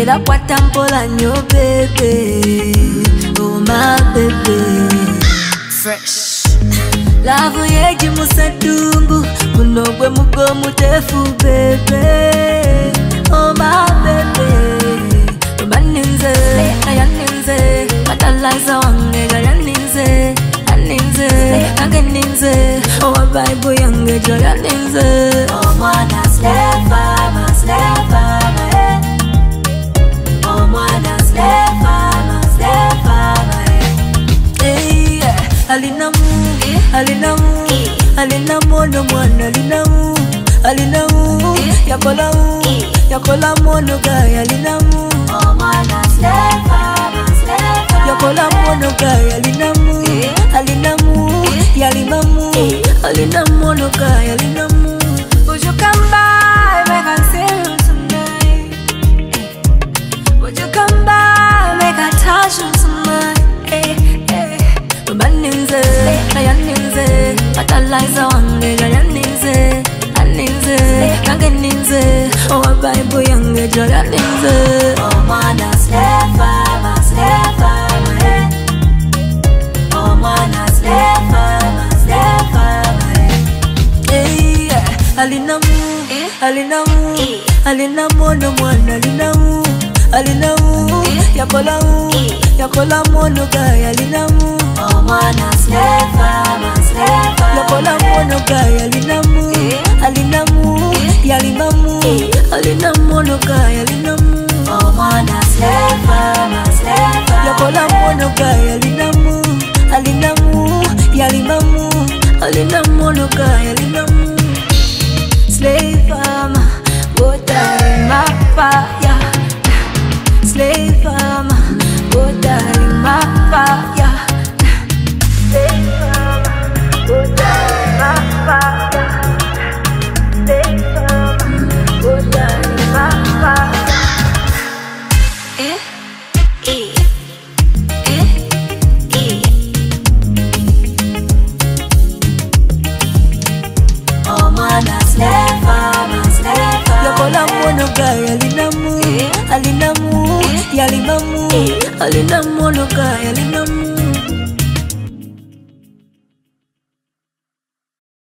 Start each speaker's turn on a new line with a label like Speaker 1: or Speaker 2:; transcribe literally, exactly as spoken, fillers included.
Speaker 1: Era kwata mpola nyo baby. Oh my baby. Fresh. Love yeji musadungu. Kuno gwe mugo mutefu baby. Oh my baby. Maninze, ayaninze. Katalaza wange ayaninze. Aninze, ageninze. Oh Bible yange ayaninze.
Speaker 2: Oh mwana slepa, ma slepa, ma eh. Oh mwana slepa, ma slepa, ma eh.
Speaker 1: Hey, alinamu, alinamu, alinamu no mwana alinamu, alinamu, yakolamu, yakolamu no gaya alinamu.
Speaker 2: Oh mwana slepa, ma slepa,
Speaker 1: yakolamu no gaya alinamu, alinamu, yalimamu, alinamu no gaya alinamu. Would you come by, make I see you tonight? Would you come by, make I touch you tonight? Maninze, ayaninze. Katalaza wange ayaninze. Aninze, ageninze. Oh Bible yange ayaninze.
Speaker 2: oh mwana slepa, ma slepa, ma eh. Oh mwana slepa, ma slepa, ma eh.
Speaker 1: Hey, alinamu, alinamu, alinamu no mwana alinamu, alinamu, yakolamu, yakolamu no gaya alinamu.
Speaker 2: Oh mwana slepa, ma slepa,
Speaker 1: yakolamu no gaya alinamu, alinamu, yalimamu, alinamu no gaya alinamu.
Speaker 2: oh mwana slepa, ma slepa,
Speaker 1: yakolamu no gaya alinamu, alinamu, yalimamu, alinamu no gaya alinamu. Slave farmer, water in my fire. Slave farmer, water in my fire. Slave farmer, water in my fire. Slave farmer, water in my fire.
Speaker 2: eh, eh, eh, eh. Oh mwana slepa, ma slepa,
Speaker 1: yakolamu no gaya alinamu, alinamu, yalimamu, alinamu no gaya alinamu.